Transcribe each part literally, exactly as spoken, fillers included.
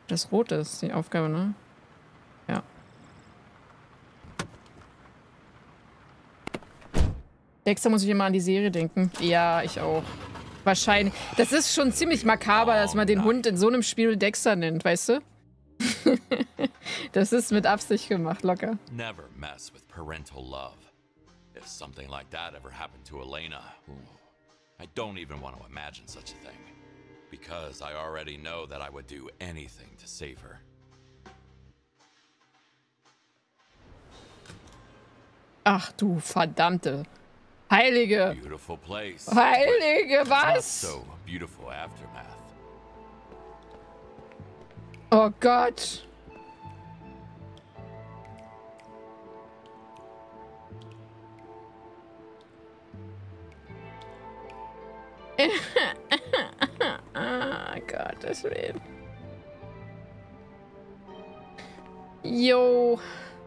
Das Rote ist die Aufgabe, ne? Ja. Dexter muss ich immer an die Serie denken. Ja, ich auch. Wahrscheinlich. Das ist schon ziemlich makaber, dass man den Hund in so einem Spiel Dexter nennt, weißt du? Das ist mit Absicht gemacht, locker. Never mess with parental love. If something like that ever happened to Elena, I don't even want to imagine such a thing. Because I already know that I would do anything to save her. Ach du verdammte Heilige. Beautiful place. Heilige, was? Not so beautiful aftermath. Oh Gott. Oh Gottes Willen. Jo.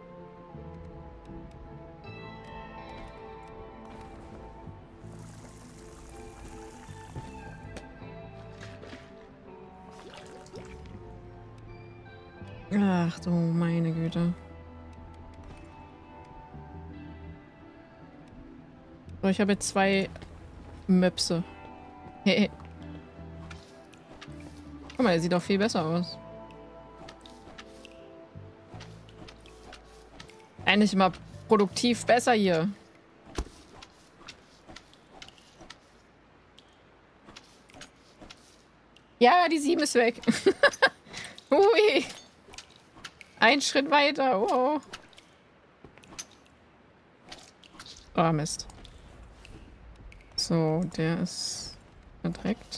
Ach du meine Güte. So, ich habe jetzt zwei Möpse. Hey. Guck mal, der sieht doch viel besser aus. Eigentlich mal produktiv besser hier. Ja, die sieben ist weg. Ui. Ein Schritt weiter. Oh. Oh, Mist. So, der ist verdreckt.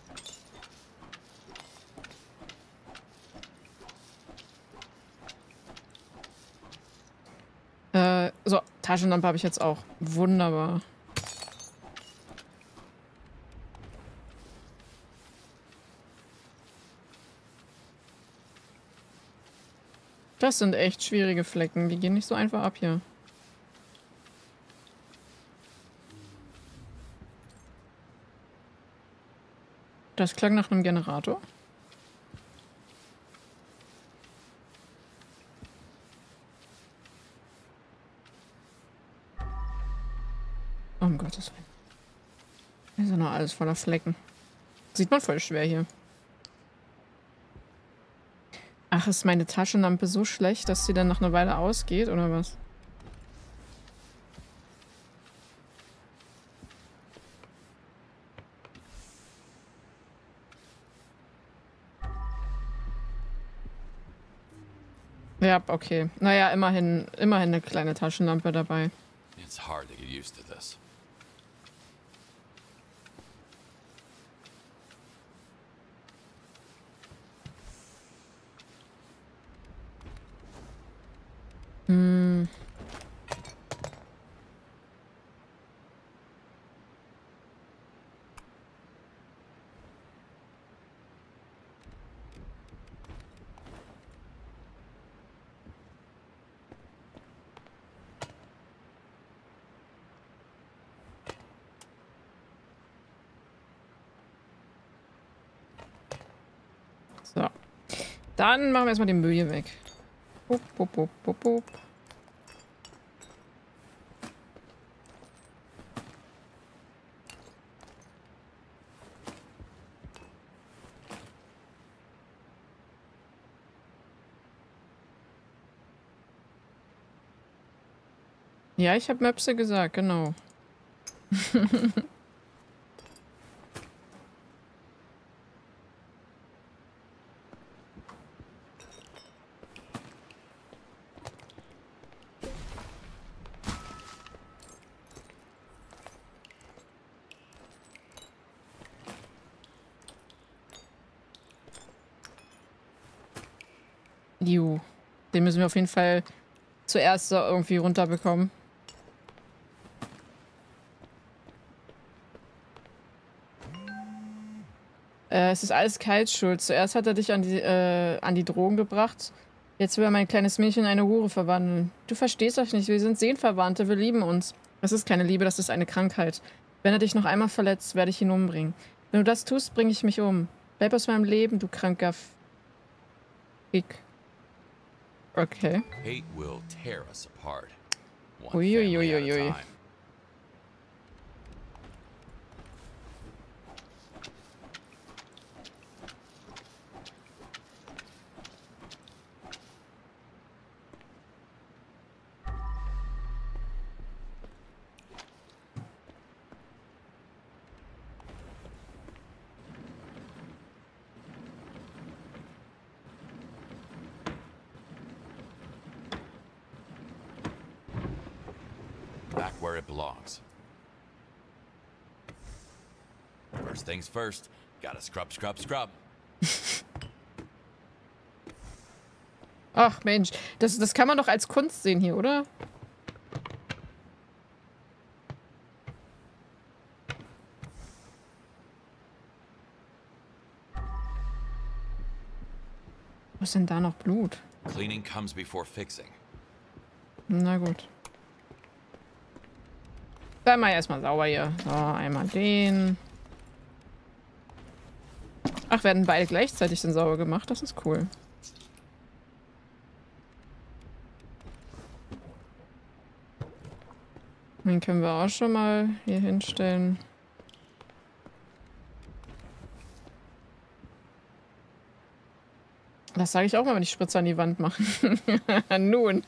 Äh, so, Taschenlampe habe ich jetzt auch. Wunderbar. Das sind echt schwierige Flecken. Die gehen nicht so einfach ab hier. Das klang nach einem Generator. Oh, um Gottes Willen. Hier ist ja noch alles voller Flecken. Sieht man voll schwer hier. Ach, ist meine Taschenlampe so schlecht, dass sie dann nach einer Weile ausgeht, oder was? Ja, okay. Naja, immerhin, immerhin eine kleine Taschenlampe dabei. It's hard to get used to this. Hm. So. Dann machen wir erstmal den Müll hier weg. Bup, bup, bup, bup, bup. Ja, ich habe Möpse gesagt, genau. Jo. Den müssen wir auf jeden Fall zuerst da irgendwie runterbekommen. Äh, es ist alles Kyles Schuld. Zuerst hat er dich an die, äh, an die Drogen gebracht. Jetzt will er mein kleines Mädchen in eine Hure verwandeln. Du verstehst euch nicht. Wir sind Seelenverwandte. Wir lieben uns. Das ist keine Liebe, das ist eine Krankheit. Wenn er dich noch einmal verletzt, werde ich ihn umbringen. Wenn du das tust, bringe ich mich um. Bleib aus meinem Leben, du kranker F Ich. Okay. Hate will tear us apart. One Ui, ui, family ui, at ui, a ui. time. Back where it belongs. First things first, gotta scrub, scrub, scrub. Ach Mensch, das, das kann man doch als Kunst sehen hier, oder? Wo ist denn da noch Blut? Cleaning comes before fixing. Na gut. Dann mal erstmal sauber hier. So, einmal den. Ach, werden beide gleichzeitig dann sauber gemacht? Das ist cool. Den können wir auch schon mal hier hinstellen. Das sage ich auch mal, wenn ich Spritze an die Wand mache. Nun.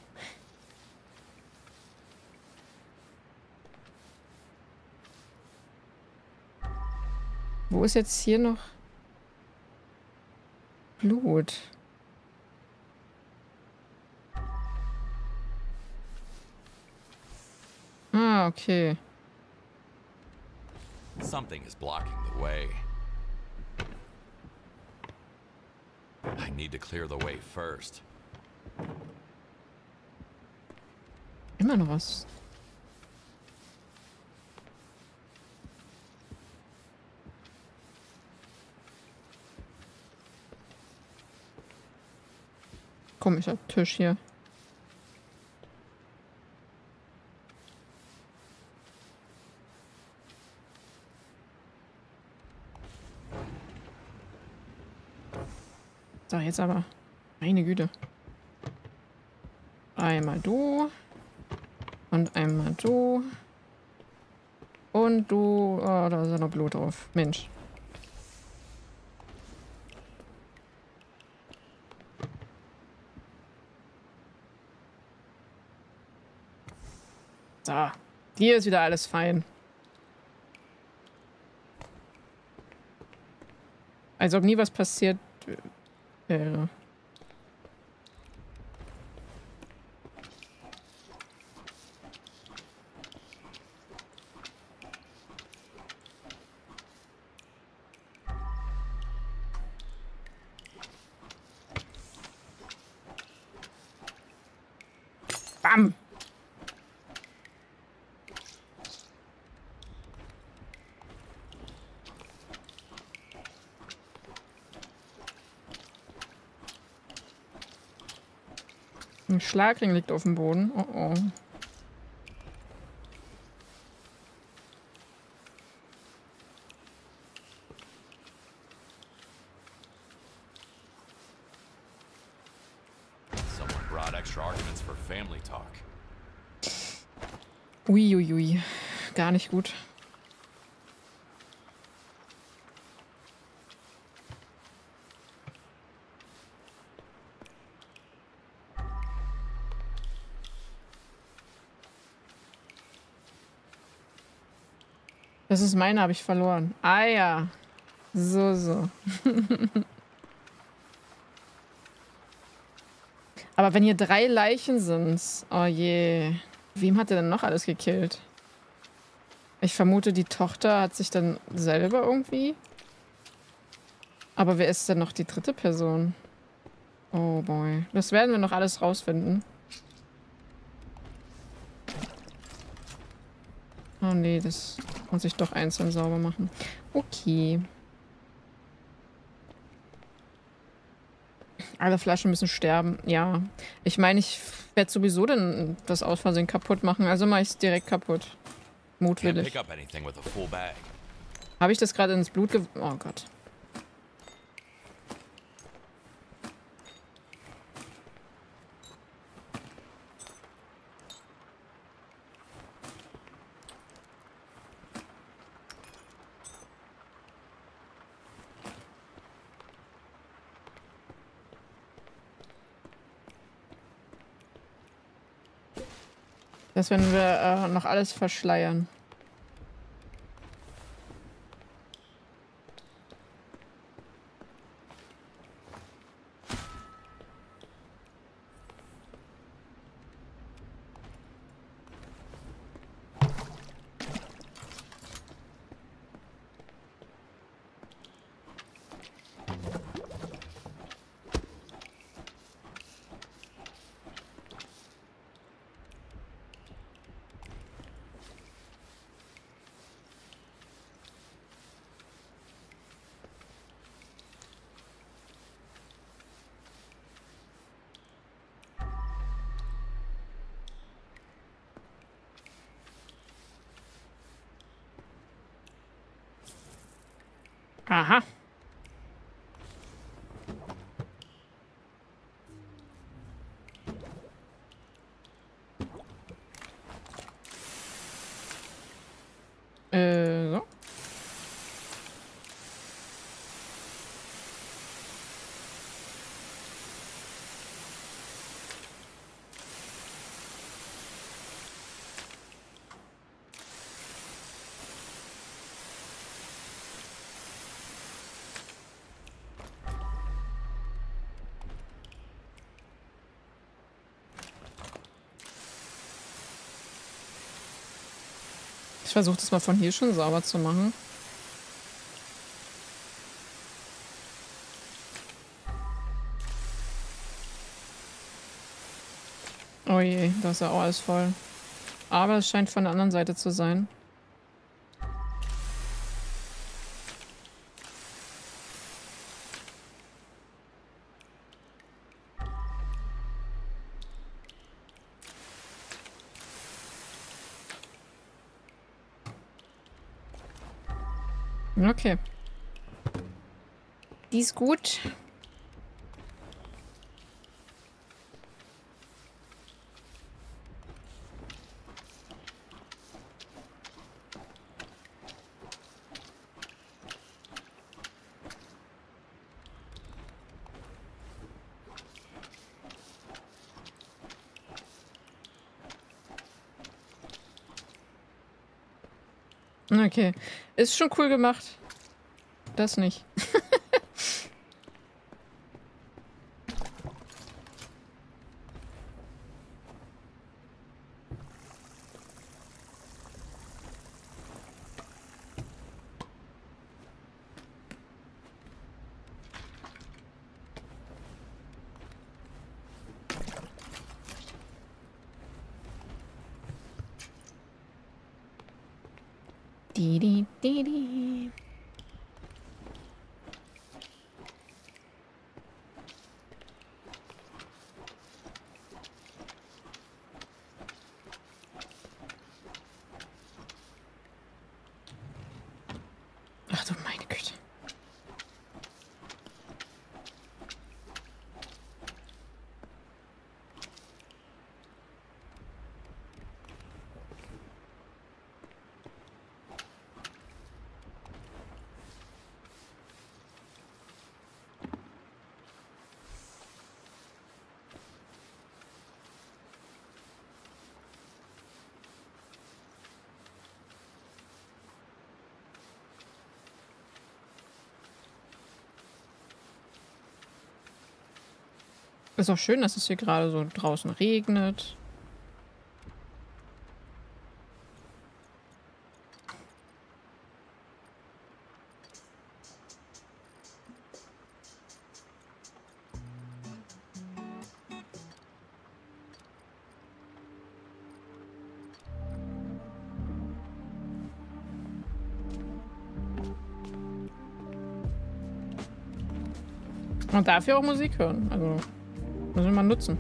Wo ist jetzt hier noch Blut? Ah, okay. Something is blocking the way. I need to clear the way first. Immer noch was. Komischer Tisch hier. So, jetzt aber. Meine Güte. Einmal du. Und einmal du. Und du. Oh, da ist ja noch Blut drauf. Mensch. So. Hier ist wieder alles fein. Als ob nie was passiert wäre. Bam! Ein Schlagring liegt auf dem Boden. Oh oh. Someone brought extra arguments for family talk. Uiuiui. Ui, ui. Gar nicht gut. Das ist meine, habe ich verloren. Ah ja. So, so. Aber wenn hier drei Leichen sind, oh je. Wem hat er denn noch alles gekillt? Ich vermute, die Tochter hat sich dann selber irgendwie. Aber wer ist denn noch die dritte Person? Oh boy. Das werden wir noch alles rausfinden. Oh nee, das muss ich doch einzeln sauber machen. Okay. Alle Flaschen müssen sterben. Ja. Ich meine, ich werde sowieso dann das aus Versehen kaputt machen. Also mache ich es direkt kaputt. Mutwillig. Habe ich das gerade ins Blut ge... Oh Gott. Das werden wir äh, noch alles verschleiern. Aha. Äh, so. Ich versuche das mal von hier schon sauber zu machen. Oh je, da ist ja auch alles voll. Aber es scheint von der anderen Seite zu sein. Okay. Die ist gut. Okay. Ist schon cool gemacht. Das nicht. Die, die, die, die. Ach du meine Güte. Ist auch schön, dass es hier gerade so draußen regnet. Und dafür auch Musik hören. Also müssen wir mal nutzen.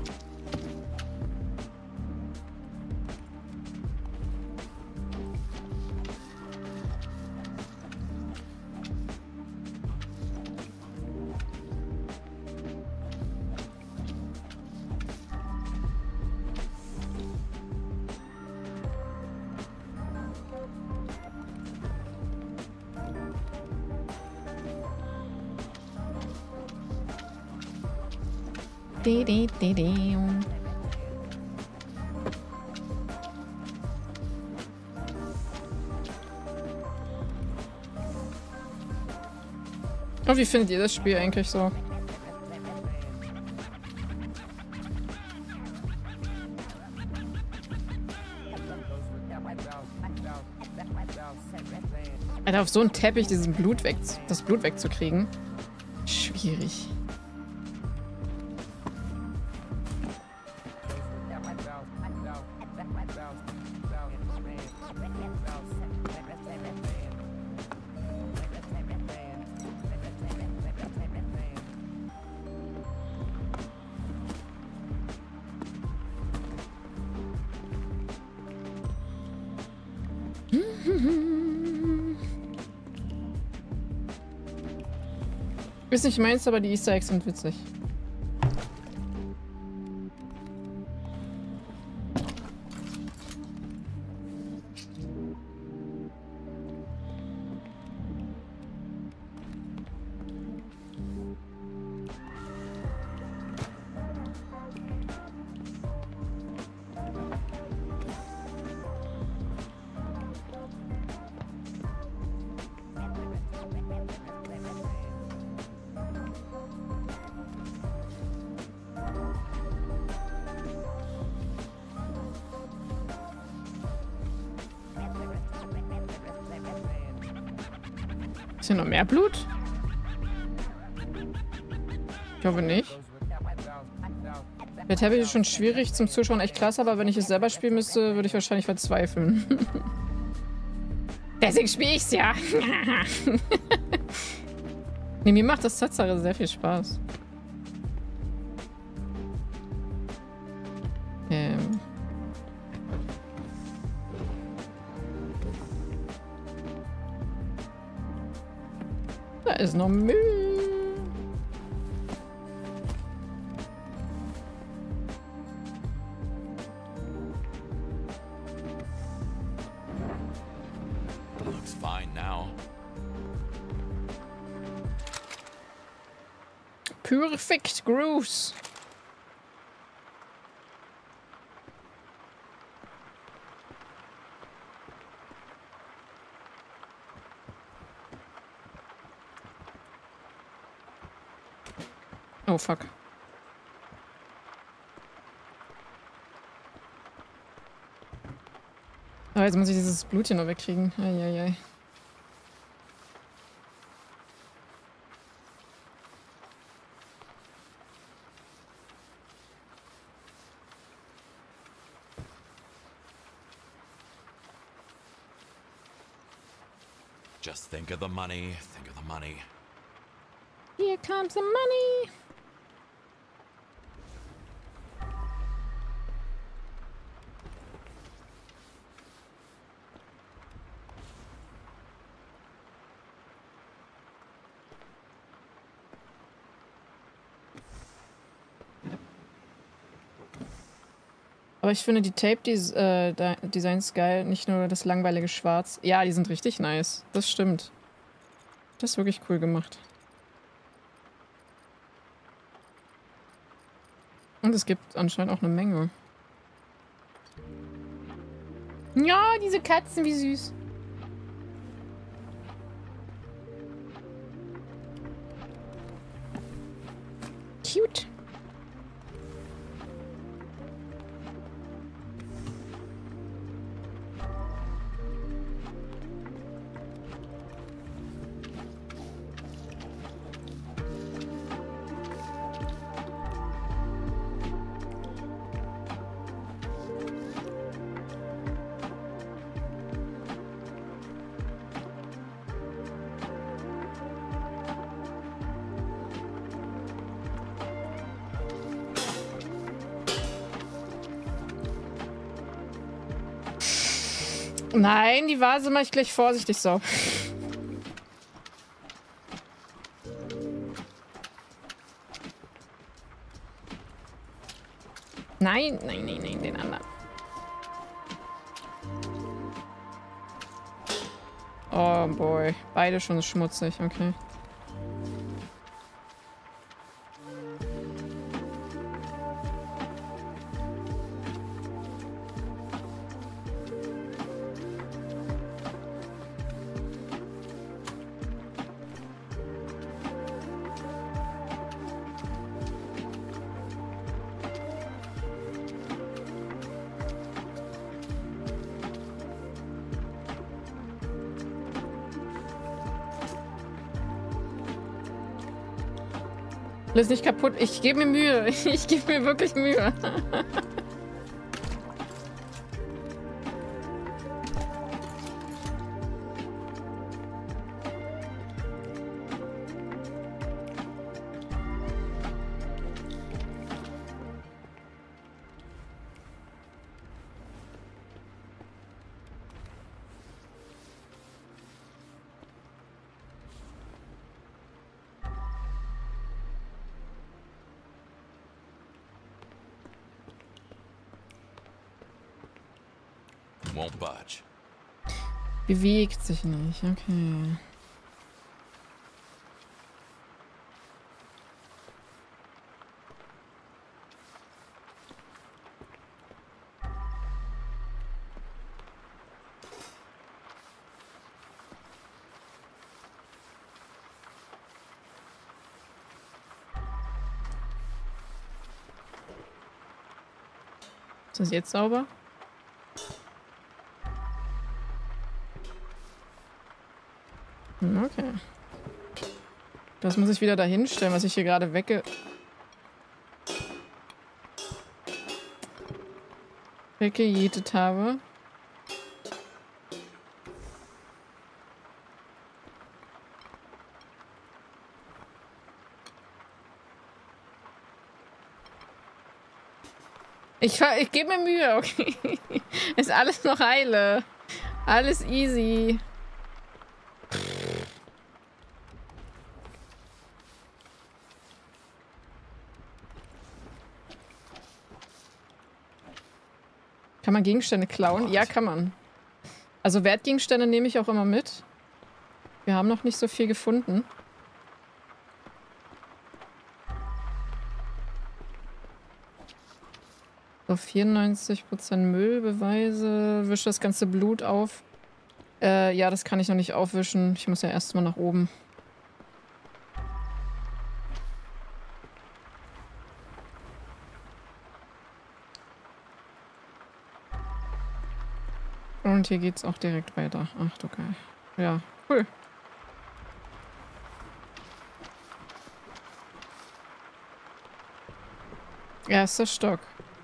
Die, die, die, die. Und wie findet ihr das Spiel eigentlich so? Alter, auf so einen Teppich diesen Blut weg, das Blut wegzukriegen. Schwierig. Ist nicht meins, aber die Easter Eggs sind witzig. Ist hier noch mehr Blut? Ich hoffe nicht. Der Teppich ist schon schwierig, zum Zuschauen echt klasse, aber wenn ich es selber spielen müsste, würde ich wahrscheinlich verzweifeln. Deswegen spiele ich's ja. Nee, mir macht das Tatsache sehr viel Spaß. Ähm. Da ist noch Müll. Looks fine now. Perfect Grooves. Oh, fuck. Aber jetzt muss ich dieses Blut hier noch wegkriegen. Eieiei. Just think of the money, think of the money. Here comes the money. Aber ich finde die Tape-Designs äh, geil, nicht nur das langweilige Schwarz. Ja, die sind richtig nice. Das stimmt. Das ist wirklich cool gemacht. Und es gibt anscheinend auch eine Menge. Ja, diese Katzen, wie süß. Cute. Nein, die Vase mache ich gleich vorsichtig so. Nein, nein, nein, nein, den anderen. Oh boy, beide schon schmutzig, okay. Alles nicht kaputt. Ich gebe mir Mühe. Ich gebe mir wirklich Mühe. Won't budge. Bewegt sich nicht, okay. Ist das jetzt sauber? Okay. Das muss ich wieder dahin stellen, was ich hier gerade wegge... weggejätet habe. Ich, ich gebe mir Mühe, okay. Ist alles noch heile. Alles easy. Kann man Gegenstände klauen? Ja, kann man. Also Wertgegenstände nehme ich auch immer mit. Wir haben noch nicht so viel gefunden. So, vierundneunzig Prozent Müllbeweise. Wische das ganze Blut auf. Äh, ja, das kann ich noch nicht aufwischen. Ich muss ja erstmal nach oben. Und hier geht's auch direkt weiter. Ach du geil. Ja, cool. Erster Stock.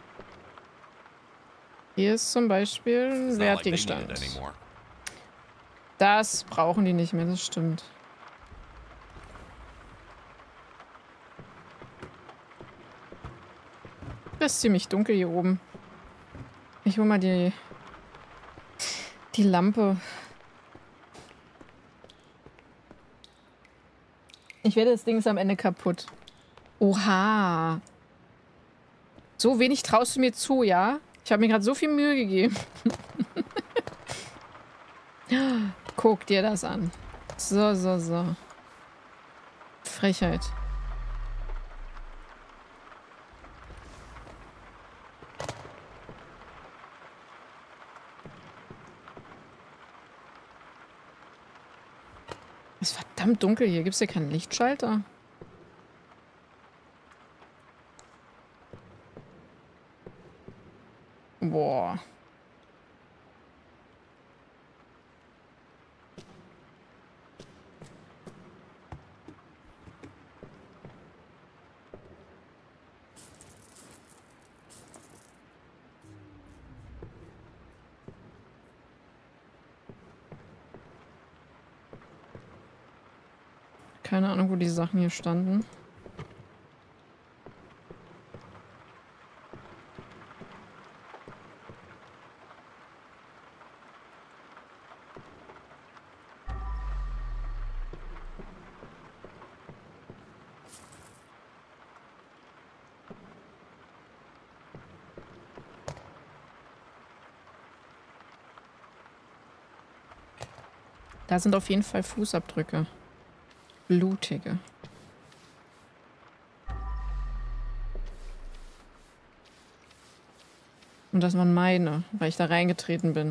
Hier ist zum Beispiel ein Wertgegenstand. Das brauchen die nicht mehr, das stimmt. Das ist ziemlich dunkel hier oben. Ich hol mal die... die Lampe. Ich werde, das Ding ist am Ende kaputt. Oha. So wenig traust du mir zu, ja? Ich habe mir gerade so viel Mühe gegeben. Guck dir das an. So, so, so. Frechheit. Es ist verdammt dunkel hier. Gibt es hier keinen Lichtschalter? Boah. Keine Ahnung, wo die Sachen hier standen. Da sind auf jeden Fall Fußabdrücke. Blutige. Und das waren meine, weil ich da reingetreten bin.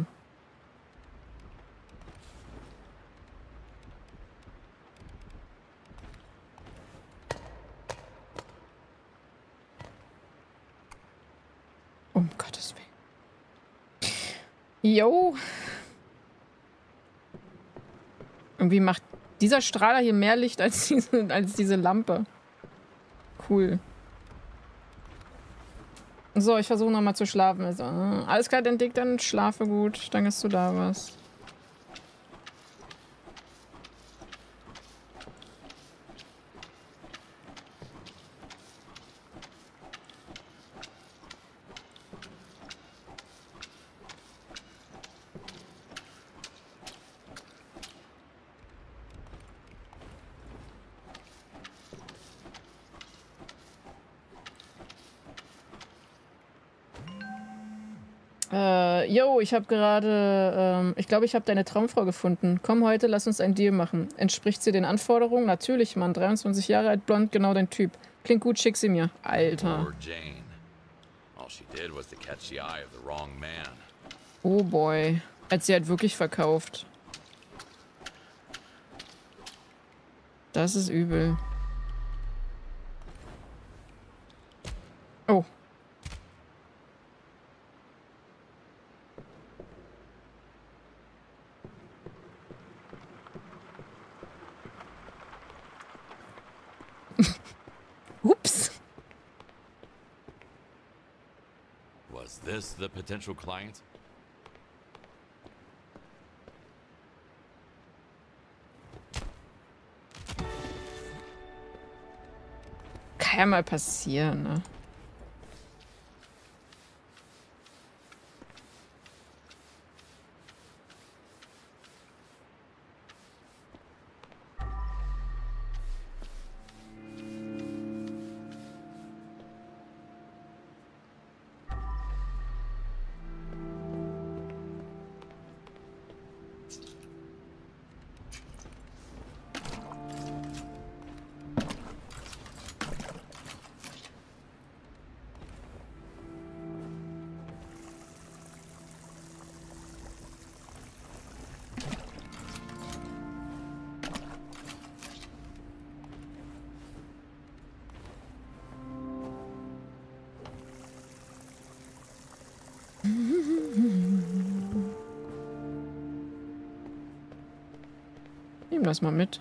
Um Gottes Willen. Jo. Irgendwie macht dieser Strahler hier mehr Licht als diese, als diese Lampe. cool. So, ich versuche nochmal zu schlafen. Also, alles klar, dann dick, dann schlafe gut. Danke, dass du da warst. Äh, yo, ich habe gerade, ähm, ich glaube, ich habe deine Traumfrau gefunden. Komm heute, lass uns einen Deal machen. Entspricht sie den Anforderungen? Natürlich, Mann. dreiundzwanzig Jahre alt, blond, genau dein Typ. Klingt gut, schick sie mir. Alter. Oh boy. Hat sie halt wirklich verkauft. Das ist übel. Oh. Ups. Was this the potential client? Kann ja mal passieren, ne? Nehmen das mal mit.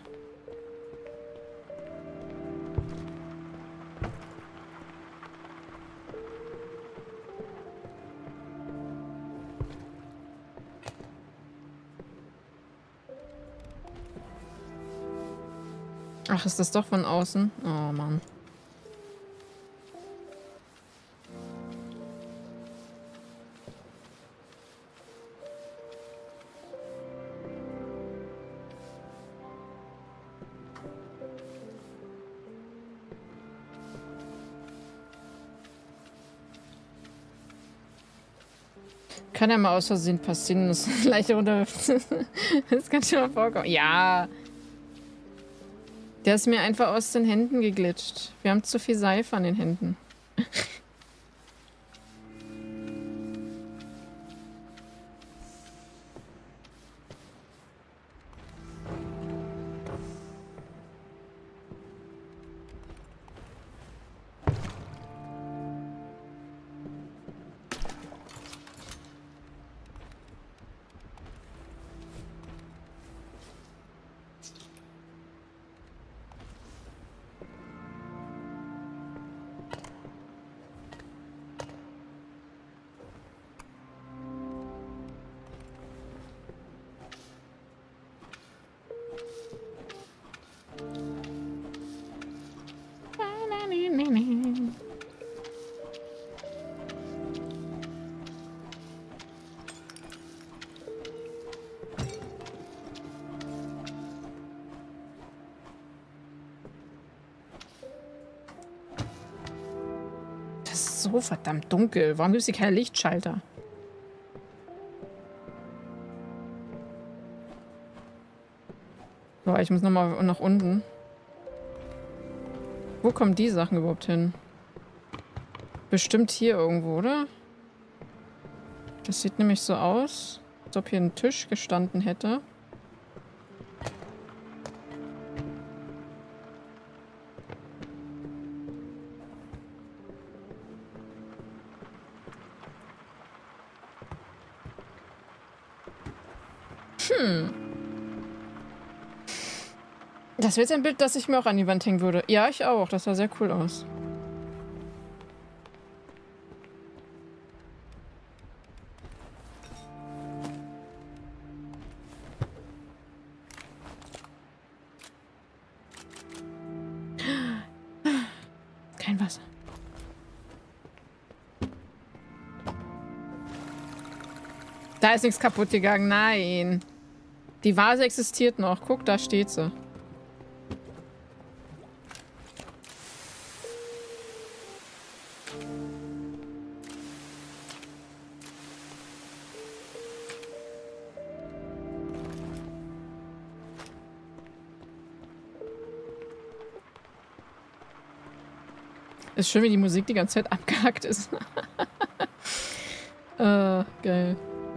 Ach, ist das doch von außen? Oh Mann. Kann ja mal aus Versehen passieren, dass es leicht runterwirft. Das kann schon mal vorkommen. Ja. Der ist mir einfach aus den Händen geglitscht. Wir haben zu viel Seife an den Händen. So verdammt dunkel. Warum gibt es hier keine Lichtschalter? So, ich muss nochmal nach unten. Wo kommen die Sachen überhaupt hin? Bestimmt hier irgendwo, oder? Das sieht nämlich so aus, als ob hier ein Tisch gestanden hätte. Hm. Das wäre jetzt ein Bild, das ich mir auch an die Wand hängen würde. Ja, ich auch. Das sah sehr cool aus. Kein Wasser. Da ist nichts kaputt gegangen. Nein. Die Vase existiert noch. Guck, da steht sie. Ist schön, wie die Musik die ganze Zeit abgehackt ist. äh, geil.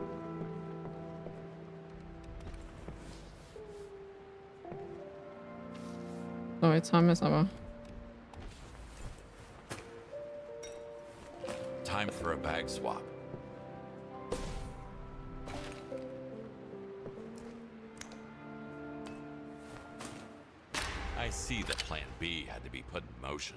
So, jetzt haben wir es aber. Time for a bag swap. I see that plan B had to be put in motion.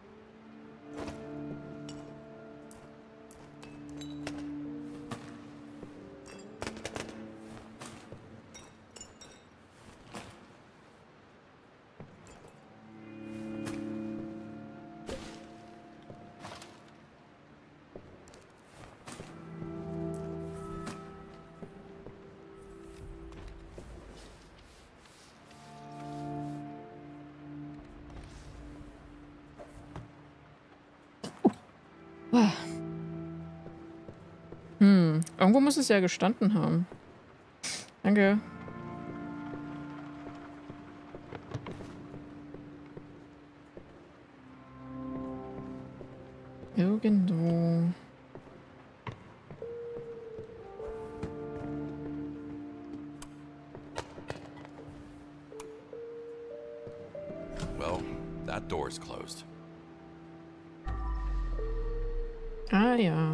Hm, irgendwo muss es ja gestanden haben. Danke. Irgendwo. Well, that door's closed. Ah ja.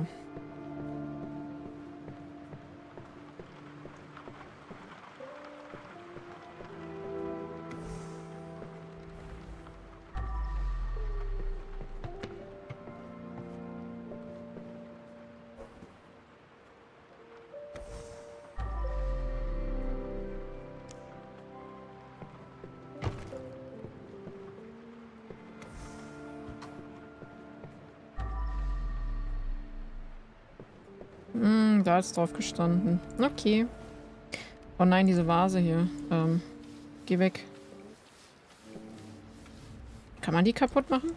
Hm, da ist drauf gestanden. Okay. Oh nein, diese Vase hier. Ähm, geh weg. Kann man die kaputt machen?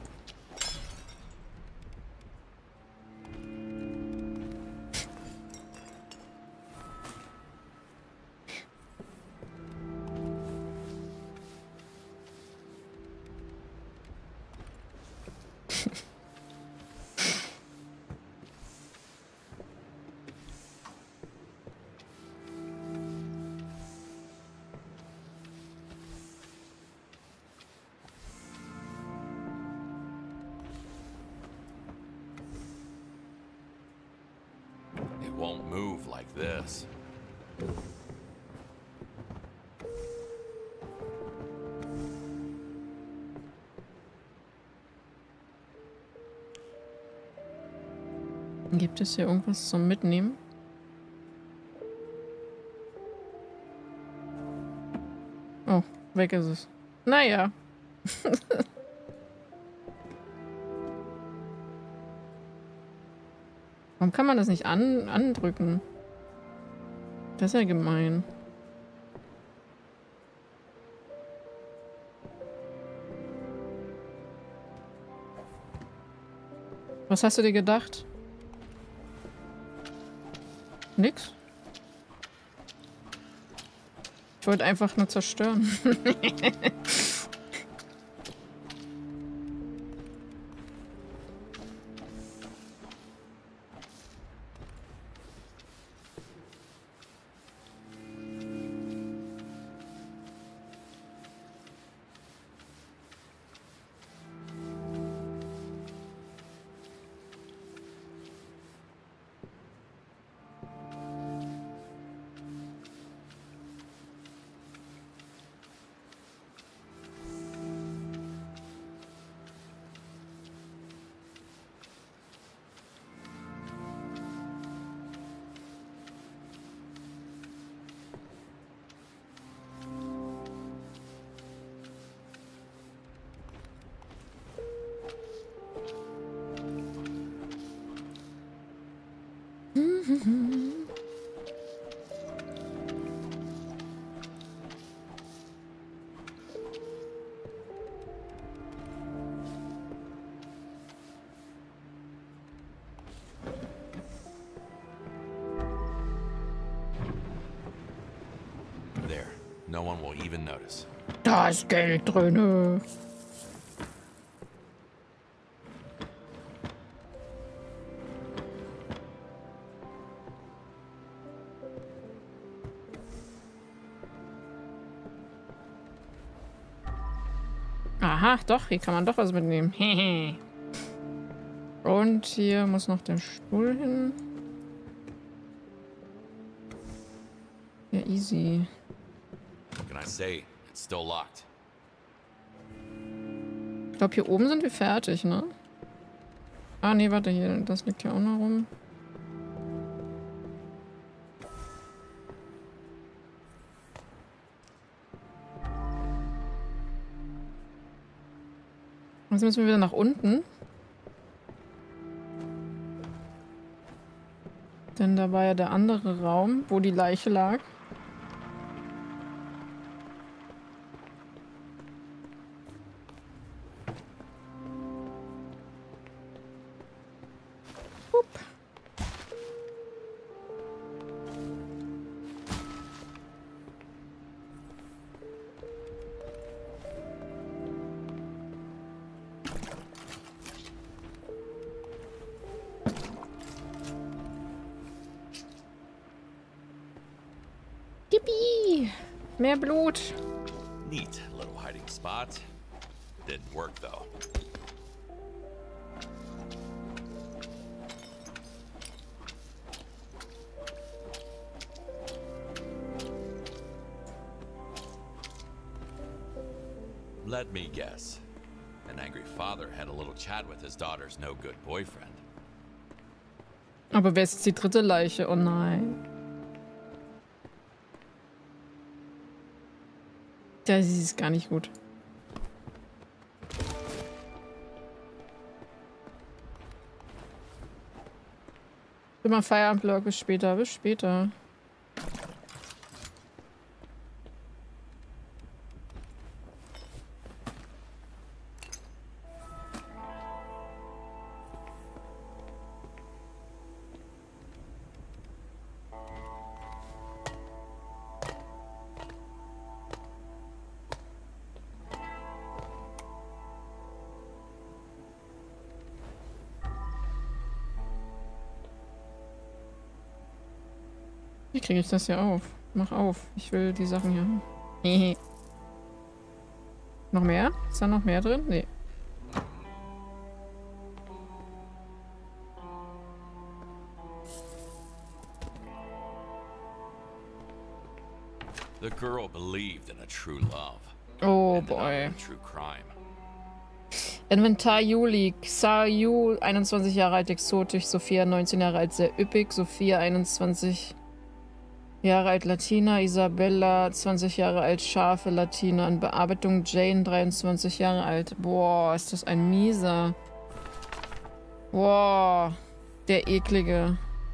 It won't move like this. Gibt es hier irgendwas zum Mitnehmen? Oh, weg ist es. Naja. Warum kann man das nicht an andrücken? Das ist ja gemein. Was hast du dir gedacht? Nix? Ich wollte einfach nur zerstören. no one will even notice. Da ist Geld drin. Aha, doch, hier kann man doch was mitnehmen. Und hier muss noch der Stuhl hin. Ja, easy. What can I say? It's still locked. Ich glaube, hier oben sind wir fertig, ne? Ah, nee, warte, hier, das liegt ja auch noch rum. Jetzt müssen wir wieder nach unten. Denn da war ja der andere Raum, wo die Leiche lag. Hup. Yippie! Mehr Blut. Neat little hiding spot. Didn't work though. Let me guess. An angry father had a little chat with his daughter's no-good boyfriend. Aber wer ist jetzt die dritte Leiche? Oh nein. Das ist gar nicht gut. Immer Feierabendblock, bis später, bis später. Wie kriege ich das hier auf? Mach auf. Ich will die Sachen hier haben. Hehe. Noch mehr? Ist da noch mehr drin? Nee. The girl believed in a true love. Oh and not in boy. a true crime. Inventar Juli. Xayu, einundzwanzig Jahre alt, exotisch. Sophia, neunzehn Jahre alt, sehr üppig. Sophia, einundzwanzig Jahre alt, Latina. Isabella, zwanzig Jahre alt, scharfe Latina. In Bearbeitung Jane, dreiundzwanzig Jahre alt. Boah, ist das ein mieser. Boah, der eklige.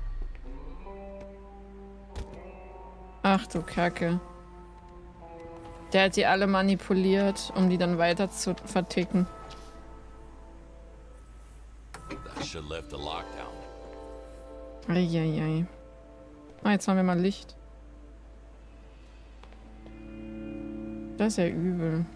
Ach du Kacke. Der hat die alle manipuliert, um die dann weiter zu verticken. That should lift the lockdown. Eieiei. Ah, jetzt haben wir mal Licht. Das ist ja übel.